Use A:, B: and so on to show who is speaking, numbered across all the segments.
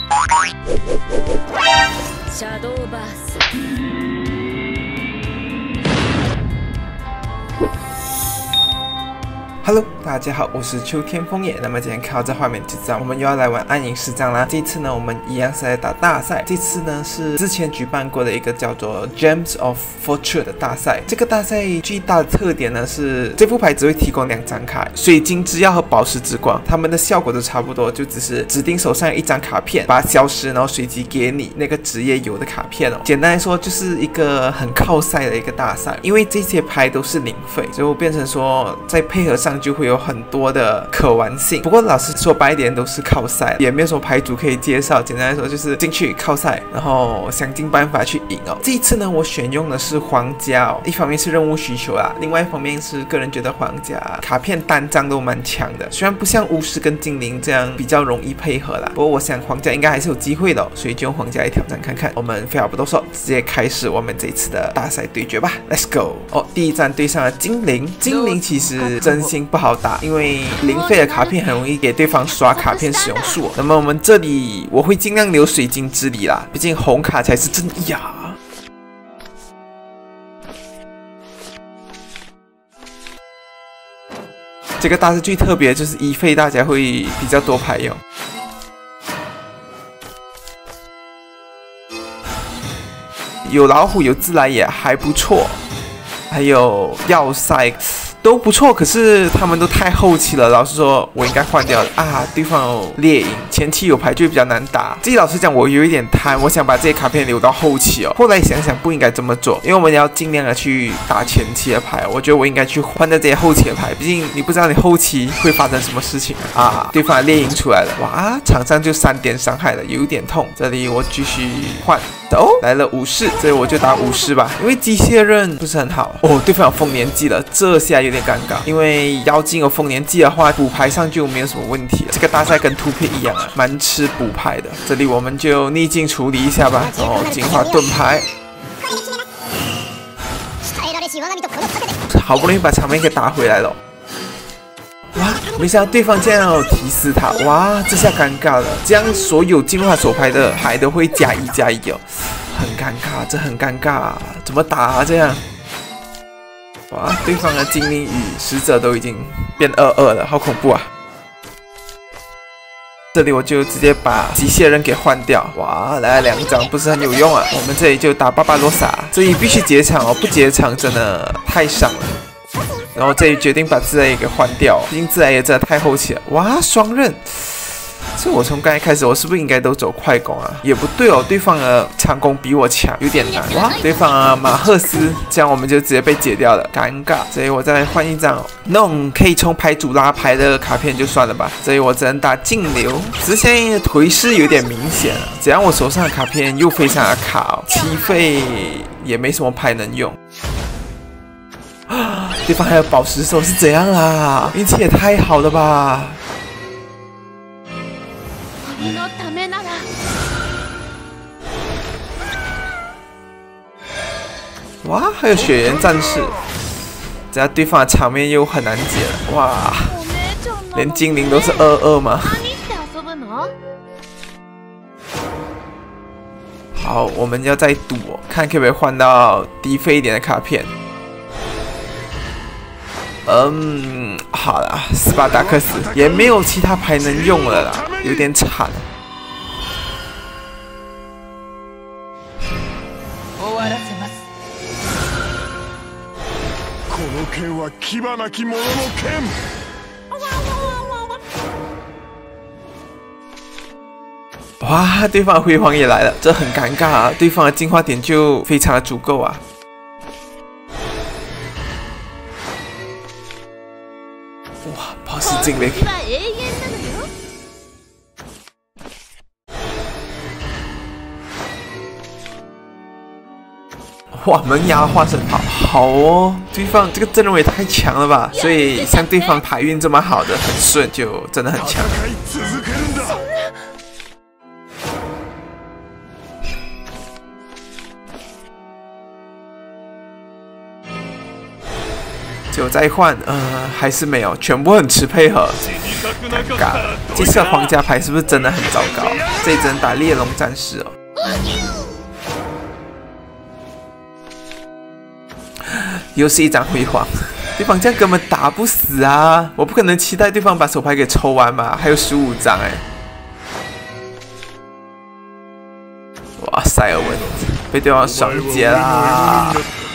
A: Shadow Burst。
B: Hello， 大家好，我是秋天枫叶。那么今天看到这画面就知道我们又要来玩暗影师章啦。这一次呢，我们一样是来打大赛。这次呢是之前举办过的一个叫做 Gems of Fortune 的大赛。这个大赛最大的特点呢是这副牌只会提供2张卡，水晶之钥和宝石之光，它们的效果都差不多，就只是指定手上有1张卡片，把它消失，然后随机给你那个职业有的卡片哦。简单来说，就是一个很靠赛的一个大赛，因为这些牌都是零费，所以变成说在配合上就会有很多的可玩性。不过老实说白一点，都是靠赛，也没有什么牌组可以介绍。简单来说就是进去靠赛，然后想尽办法去赢哦。这一次呢，我选用的是皇家哦，一方面是任务需求啦，另外一方面是个人觉得皇家卡片单张都蛮强的，虽然不像巫师跟精灵这样比较容易配合啦，不过我想皇家应该还是有机会的哦，所以就用皇家来挑战看看。我们废话不多说，直接开始我们这一次的大赛对决吧 ，Let's go！ 哦，第一站对上了精灵，精灵其实真心不好打，因为零费的卡片很容易给对方刷卡片使用数哦。那么我们这里我会尽量留水晶之力啦，毕竟红卡才是正义啊。这个大赛最特别的就是1费，大家会比较多牌用。有老虎有自来也还不错，还有要塞都不错，可是他们都太后期了，老实说我应该换掉了啊。对方有猎鹰，前期有牌就比较难打。这老实讲我有一点贪，我想把这些卡片留到后期哦。后来想想不应该这么做，因为我们要尽量的去打前期的牌，我觉得我应该去换掉这些后期的牌，毕竟你不知道你后期会发生什么事情啊。对方的猎鹰出来了，哇，场上就3点伤害了，有点痛。这里我继续换。哦，来了武士，所以我就打武士吧，因为机械刃不是很好哦。对方有丰年祭了，这下有点尴尬，因为妖精有丰年祭的话，补牌上就没有什么问题了。这个大赛跟图片一样啊，蛮吃补牌的。这里我们就逆境处理一下吧。哦，进化盾牌，好不容易把场面给打回来了。哇！没想到对方竟然有提示他，哇！这下尴尬了，这样所有进化手牌的牌都会+1+1哦，很尴尬，这很尴尬，怎么打啊这样？哇！对方的精灵与使者都已经变2-2了，好恐怖啊！这里我就直接把机械人给换掉，哇！来了2张，不是很有用啊。我们这里就打巴巴罗萨，这里必须结场哦，不结场真的太伤了。然后这里决定把自来也给换掉，毕竟自来也真的太后期了。哇，双刃！所以我从刚才开始，我是不是应该都走快攻啊？也不对哦，对方的长攻比我强，有点难。哇，对方的马赫斯，这样我们就直接被解掉了，尴尬。所以我再来换一张那种可以从牌组拉牌的卡片就算了吧。所以我只能打净流。只是现在颓势有点明显了，只要我手上的卡片又非常的卡哦，7费也没什么牌能用。对方还有宝石手是怎样啦？运气也太好了吧！哇，还有雪原战士，只要对方的场面又很难解了。哇，连精灵都是2-2吗？好，我们要再赌哦，看可不可以换到低费一点的卡片。好啦，斯巴达克斯也没有其他牌能用了啦，有点惨。哇，对方的辉煌也来了，这很尴尬啊！对方的进化点就非常的足够啊。哇，宝石精灵！哇，门牙化身好哦，对方这个阵容也太强了吧！所以像对方牌运这么好的很顺，就真的很强。 就再换，还是没有，全部很吃配合，尴尬。这次皇家牌是不是真的很糟糕？这一只能打猎龙战士哦。又是一张辉煌，对方这样根本打不死啊！我不可能期待对方把手牌给抽完吧？还有15张哎！哇，塞尔文被对方双截啦！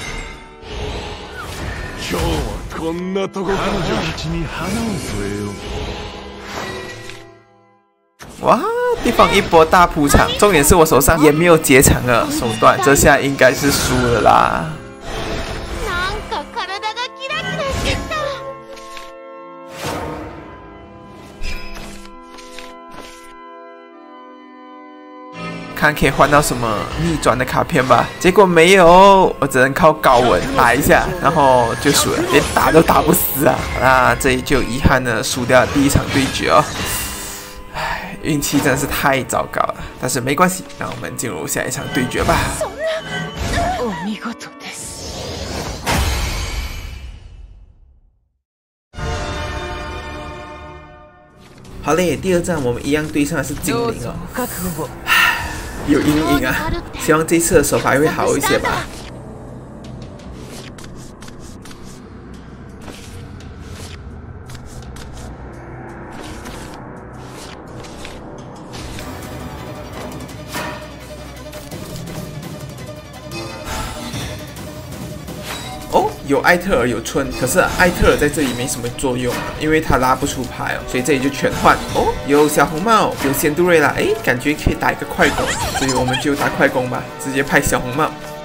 B: 哇，对方一波大铺场，重点是我手上也没有结场的手段，这下应该是输了啦。看可以换到什么逆转的卡片吧，结果没有，我只能靠高文打一下，然后就输了，连打都打不死啊！那这里就遗憾的输掉第一场对决哦，唉，运气真的是太糟糕了，但是没关系，让我们进入下一场对决吧。好嘞，第二站我们一样对上的是精灵哦。有阴影啊，希望这次的手牌会好一些吧。哦，有艾特尔有春，可是艾特尔在这里没什么作用，因为他拉不出牌哦，所以这里就全换。哦，有小红帽，有仙杜瑞拉，哎，感觉可以打一个快攻，所以我们就打快攻吧，直接派小红帽。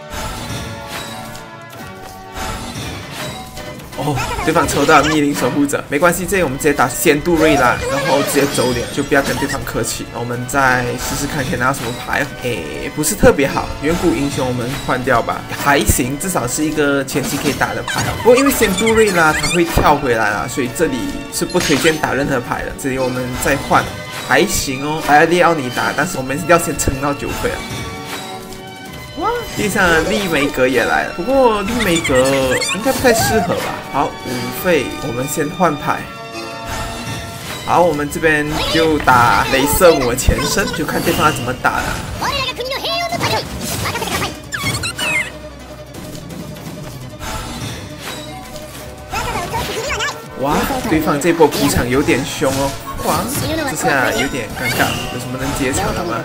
B: 哦，对方抽到密林守护者，没关系，这里我们直接打仙杜瑞拉，然后直接走脸，就不要跟对方客气。我们再试试看可以拿到什么牌，不是特别好。远古英雄我们换掉吧，还行，至少是一个前期可以打的牌哦。不过因为仙杜瑞拉它会跳回来啦，所以这里是不推荐打任何牌的。这里我们再换，还行哦，还要利奥尼达，但是我们要先撑到9费啊。哇，地上的利梅格也来了，不过利梅格应该不太适合吧。好，5费，我们先换牌。好，我们这边就打雷瑟姆的前身，就看对方要怎么打了。哇，对方这波铺场有点凶哦。哇，这下有点尴尬，有什么能接场的吗？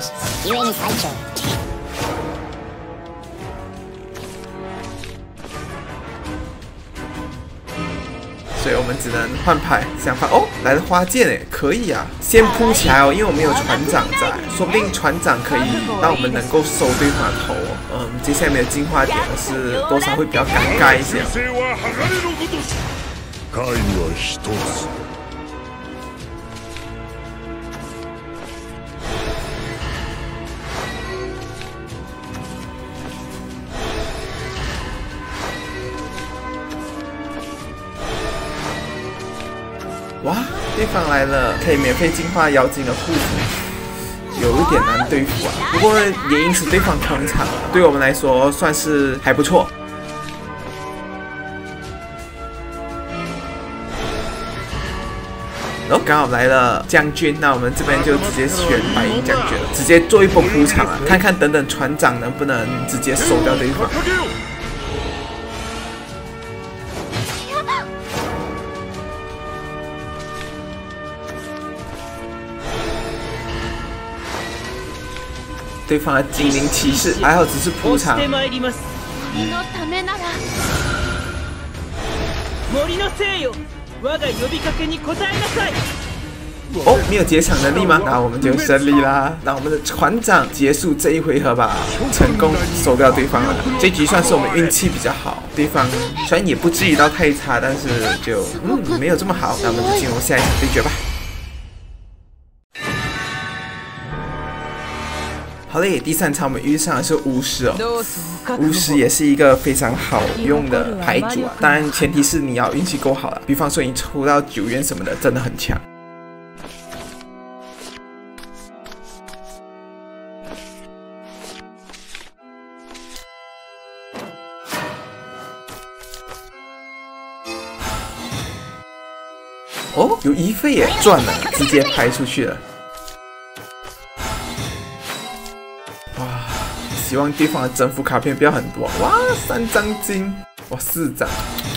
B: 所以我们只能换牌想法哦，来了花剑哎，可以啊，先铺起来哦，因为我们有船长在，说不定船长可以让我们能够收对方的头哦。接下来没有进化点的是多少会比较尴尬一些。哇，对方来了，可以免费净化妖精的护符，有一点难对付啊。不过也因此对方捧场了，对我们来说算是还不错。然后刚好来了将军，那我们这边就直接选白银将军了，直接做一波铺场啊，看看等等船长能不能直接收掉对方。对方的精灵骑士还好，只是铺场。哦，没有结场能力吗？那我们就胜利啦！让我们的船长结束这一回合吧，成功收掉对方了。这局算是我们运气比较好，对方虽然也不至于到太差，但是就没有这么好。那我们就进入下一场对决吧。好嘞，第3场我们遇上的是巫师哦，巫师也是一个非常好用的牌组啊，当然前提是你要运气够好了，比方说你抽到9元什么的，真的很强。 哦，有1费耶，赚了，直接拍出去了。哇，希望对方的征服卡片不要很多。哇，3张金，哇，4张。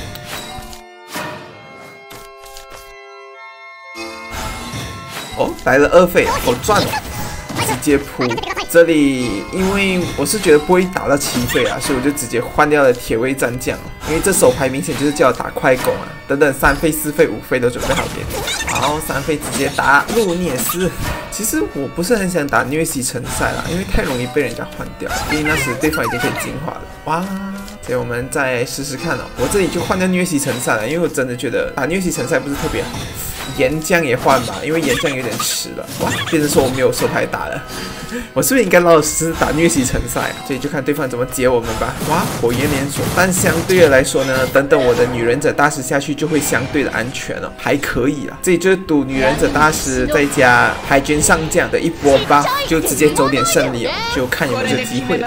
B: 哦，来了2费，我赚了，直接扑。这里因为我是觉得不会打到7费啊，所以我就直接换掉了铁卫战将。因为这手牌明显就是叫我打快攻啊，等等3费、4费、5费都准备好点。好，3费直接打路涅斯。其实我不是很想打疟疾城塞啦，因为太容易被人家换掉，毕竟那时对方已经可以进化了。哇！所以我们再试试看哦。我这里就换掉疟疾城塞了，因为我真的觉得打疟疾城塞不是特别好。岩浆也换吧，因为岩浆有点迟了。哇，变成说我没有手牌打了。我是不是应该老老实实打疟疾城塞啊？所以就看对方怎么解我们吧。哇，火焰连锁，但相对的来说呢，等等我的女忍者大师下去就会相对的安全了，还可以啦。这里就是赌女忍者大师再加海军上将的一波buff，就直接走点胜利哦，就看有没有这机会了。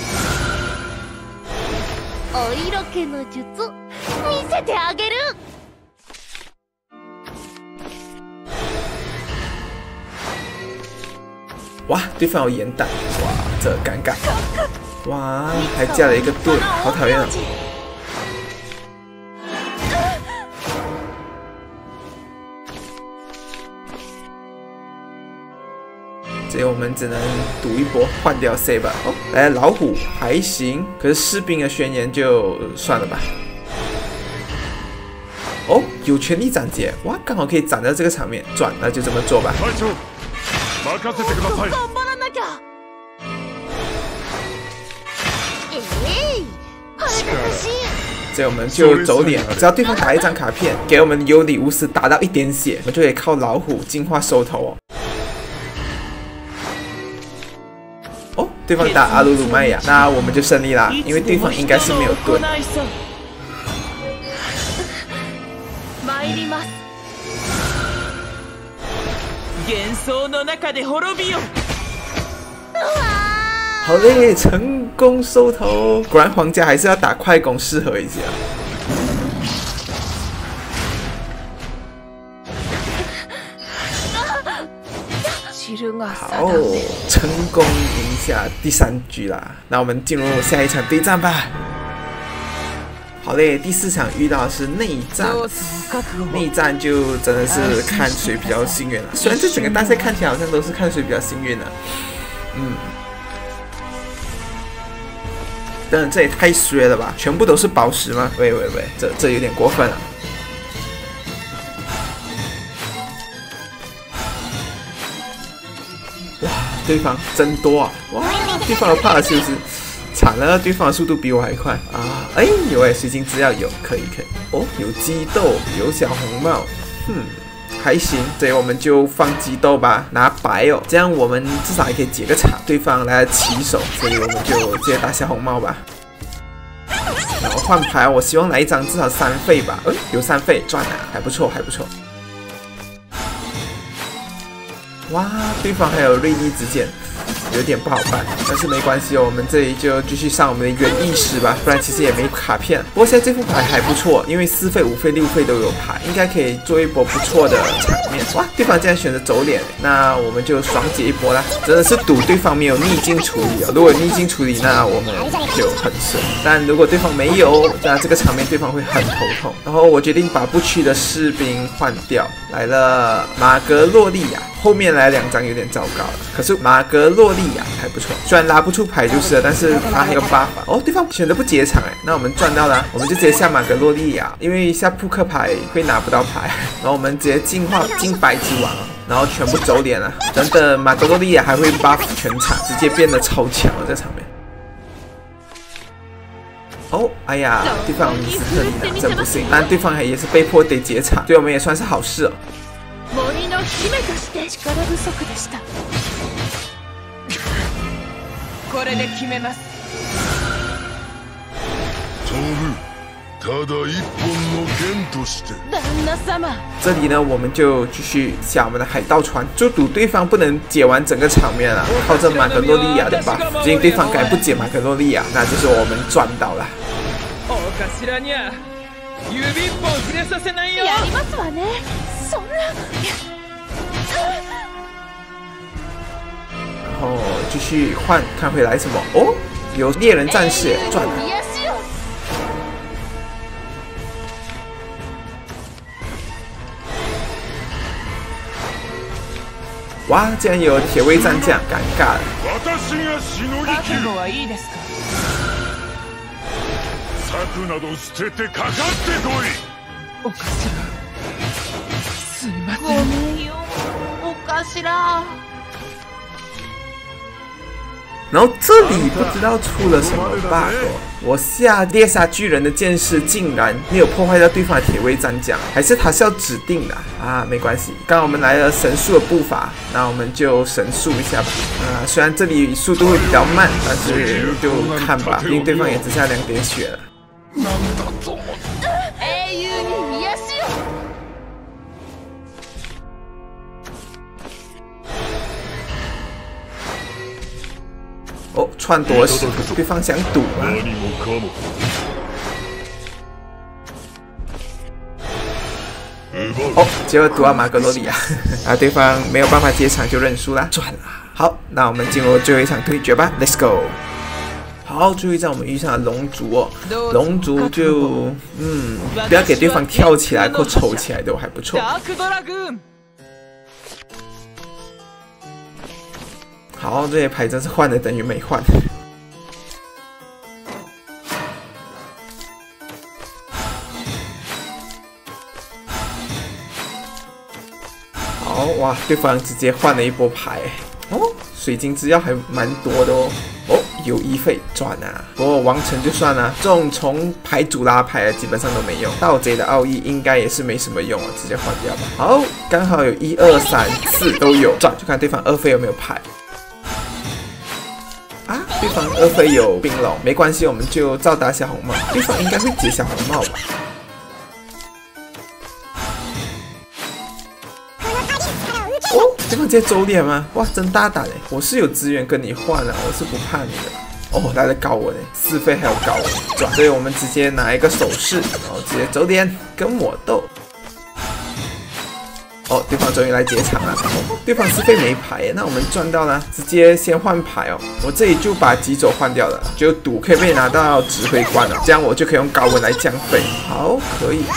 B: 哇，对方有盐弹，哇，这尴尬。哇，还加了一个盾，好讨厌哦。所以我们只能赌一波，换掉 C 吧。哦，来老虎还行，可是士兵的宣言就算了吧。哦，有权力斩截，哇，刚好可以斩到这个场面，赚，那就这么做吧。所以我们就走脸了，只要对方打一张卡片，给我们有礼物是打到1点血，我们就可以靠老虎进化收头哦。哦，对方打阿鲁鲁麦亚，那我们就胜利啦，因为对方应该是没有盾。好嘞，成功收头。果然皇家还是要打快攻适合一些。好，成功赢下第3局啦。那我们进入下一场对战吧。好嘞，第4场遇到的是内战，内战就真的是看谁比较幸运了。虽然这整个大赛看起来好像都是看谁比较幸运了，但这也太衰了吧！全部都是宝石吗？喂，这有点过分了。哇，对方真多啊！哇，对方的帕尔修斯。惨了，对方的速度比我还快啊！哎，有哎，水晶资料有，可以。哦，有激斗，有小红帽，还行。所以我们就放激斗吧，拿白哦，这样我们至少还可以解个场。对方来起手，所以我们就直接打小红帽吧。然后换牌，我希望来一张至少3费吧。有3费，赚了，还不错。哇，对方还有锐利之剑。有点不好办，但是没关系哦，我们这里就继续上我们的元意识吧，不然其实也没卡片。不过现在这副牌还不错，因为4费、5费、6费都有牌，应该可以做一波不错的场面。哇，对方竟然选择走脸，那我们就爽解一波啦！真的是赌对方没有逆境处理哦，如果逆境处理，那我们就很顺。但如果对方没有，那这个场面对方会很头痛。然后我决定把不屈的士兵换掉，来了马格洛利亚。后面来2张有点糟糕了，可是马格洛利亚还不错，虽然拉不出牌就是了，但是他还有buff哦。对方选择不结场那我们赚到了，我们就直接下马格洛利亚，因为下扑克牌会拿不到牌，然后我们直接进化金白之王，然后全部走脸了。等等，马格洛利亚还会buff全场，直接变得超强了这场面。哦，哎呀，对方有米斯特里娜，真不行，但对方也是被迫得结场，对我们也算是好事哦。森の姫として力不足でした。これで決めます。飛ぶ、ただ一本の剣として。旦那様。这里呢，我们就继续下我们的海盗船，就赌对方不能解完整个场面了，靠着马格洛利亚的buff，毕竟对方敢不解马格洛利亚，那就是我们赚到了。お頭には指一本触れさせないよ。やりますわね。 然后继续换，看回来什么？哦，有猎人战士赚了。哇，竟然有铁卫战将，尴尬了。然后这里不知道出了什么 bug， 我下猎杀巨人的剑士竟然没有破坏到对方的铁卫战将，还是他是要指定的啊？没关系，刚刚我们来了神速的步伐，那我们就神速一下吧。虽然这里速度会比较慢，但是就看吧，毕竟对方也只剩下2点血了。哦，篡夺使徒，对方想赌啊！哦，结果赌到马格罗里亚，对方没有办法接场就认输啦，赚了。好，那我们进入最后一场对决吧 ，Let's go！ 好，最后一战我们遇上了龙族哦，龙族就不要给对方跳起来或抽起来的，还不错。好，这些牌真是换的等于没换。好哇，对方直接换了一波牌哦，水晶之钥还蛮多的哦。哦，有一费赚啊！不过王城就算了，这种从牌主拉牌基本上都没用。盗贼的奥义应该也是没什么用啊，直接换掉吧。好，刚好有1、2、3、4都有赚，就看对方2费有没有牌。啊，对方2费有冰龙，没关系，我们就照打小红帽。对方应该会解小红帽吧？哦，对方直接走脸吗？哇，真大胆哎！我是有资源跟你换啊，我是不怕你的。哦，来了高文哎，4费还有高文赚，所以我们直接拿一个手势，然后直接走脸跟我斗。哦，对方终于来解场了。对方4费没牌，那我们赚到了，直接先换牌哦。我这里就把棘走换掉了，就赌可以被拿到指挥官了，这样我就可以用高文来降费。好，可以。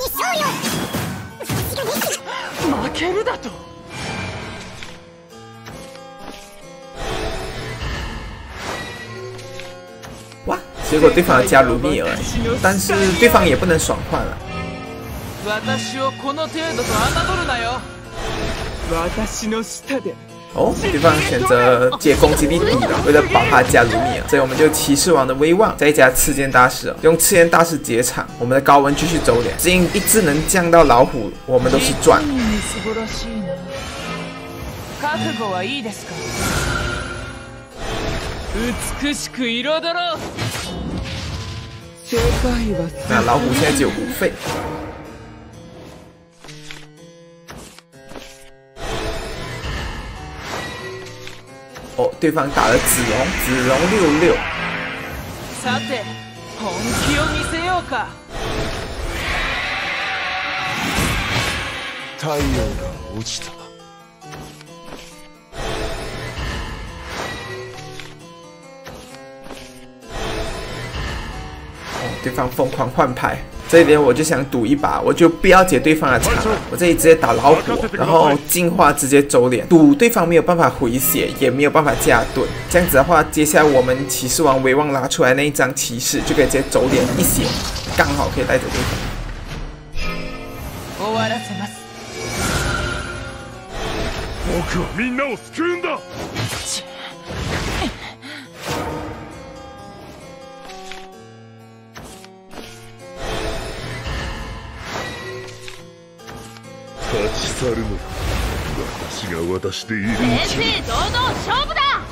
B: 哇，结果对方加卢米尔，但是对方也不能爽换了。哦，对方选择借攻击力低的，为了保他加卢米尔，所以我们就骑士王的威望，再加刺剑大师，用刺剑大师解场。我们的高文继续走脸，只因一智能降到老虎，我们都是赚。那老虎现在只有5费。哦，对方打了子龙66。太陽が落ちた。对方疯狂换牌，这一点我就想赌一把，我就不要解对方的场了。我这里直接打老虎，然后进化直接走脸，赌对方没有办法回血，也没有办法加盾。这样子的话，接下来我们骑士王威望拉出来那一张骑士就可以直接走脸一血，刚好可以带走对方。僕はみんなを救うんだ。立ち去るのか。私が私でいるうちに。正々堂々勝負だ。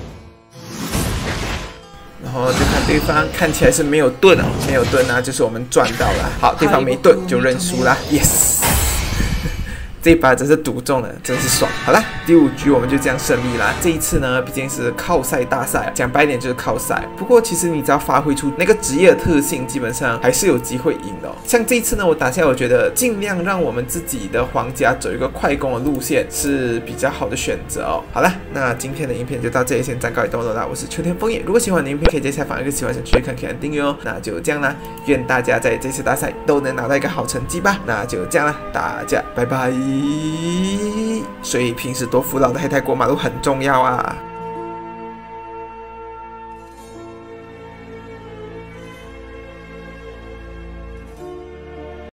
B: 然后就看对方看起来是没有盾哦，没有盾啊，就是我们赚到了。好，对方没盾就认输啦 ，yes。 这一把真是赌中了，真是爽。好啦，第5局我们就这样胜利啦。这一次呢，毕竟是靠赛大赛，讲白一点就是靠赛。不过其实你只要发挥出那个职业的特性，基本上还是有机会赢的哦。像这一次呢，我打下来，我觉得尽量让我们自己的皇家走一个快攻的路线是比较好的选择哦。好啦，那今天的影片就到这里，先暂告一段落啦。我是秋天枫叶，如果喜欢我的影片，可以在下方一个喜欢想去看，可以按订阅哦。那就这样啦，愿大家在这次大赛都能拿到一个好成绩吧。那就这样啦，大家拜拜。所以平时多扶老的黑泰国马路很重要啊。